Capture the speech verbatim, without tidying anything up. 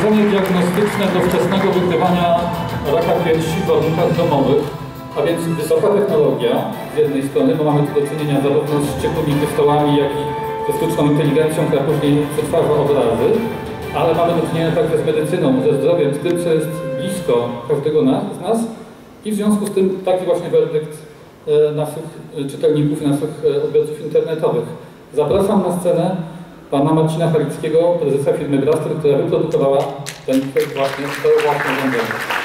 urządzenie diagnostyczne do wczesnego wykrywania raka piersi w warunkach domowych, a więc wysoka technologia z jednej strony, bo mamy tu do czynienia zarówno z szczytnymi kryształami, jak i ze sztuczną inteligencją, która później przetwarza obrazy, ale mamy do czynienia także z medycyną, ze zdrowiem, z tym, co jest blisko każdego z nas i w związku z tym taki właśnie werdykt naszych czytelników i naszych odbiorców internetowych. Zapraszam na scenę pana Marcina Halickiego, prezesa firmy Grastor, która wyprodukowała ten właśnie, to właśnie urządzenie.